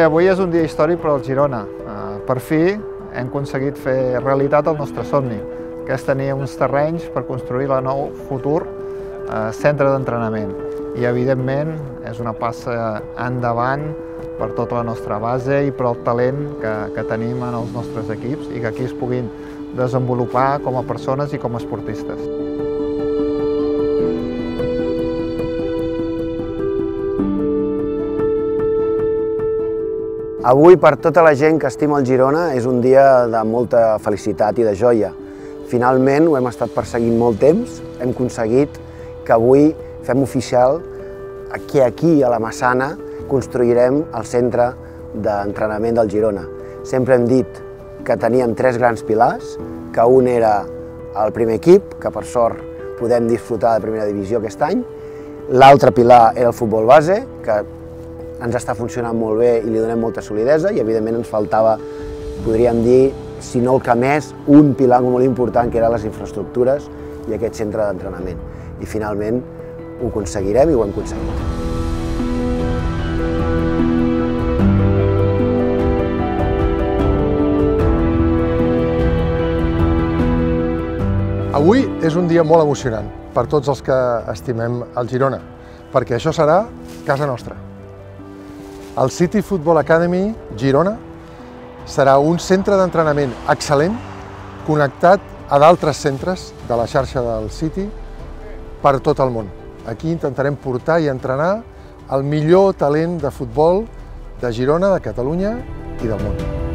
Bé, avui és un dia històric per al Girona. Per fi hem aconseguit fer realitat el nostre somni, que és tenir uns terrenys per construir el nou futur centre d'entrenament. I, evidentment, és una passa endavant per tota la nostra base i per el talent que tenim en els nostres equips i que aquí es puguin desenvolupar com a persones i com a esportistes. Avui, per tota la gent que estima el Girona, és un dia de molta felicitat i de joia. Finalment, ho hem estat perseguint molt temps, hem aconseguit que avui fem oficial que aquí, a la Massana, construirem el centre d'entrenament del Girona. Sempre hem dit que teníem 3 grans pilars, que un era el primer equip, que per sort podem disfrutar de primera divisió aquest any, l'altre pilar era el futbol base, que ens està funcionant molt bé i li donem molta solidesa i, evidentment, ens faltava, podríem dir, si no el que més, un pilar molt important, que eren les infraestructures i aquest centre d'entrenament. I, finalment, ho aconseguirem i ho hem aconseguit. Avui és un dia molt emocionant per tots els que estimem el Girona, perquè això serà casa nostra. El City Football Academy Girona serà un centre d'entrenament excel·lent connectat a d'altres centres de la xarxa del City per tot el món. Aquí intentarem portar i entrenar el millor talent de futbol de Girona, de Catalunya i del món.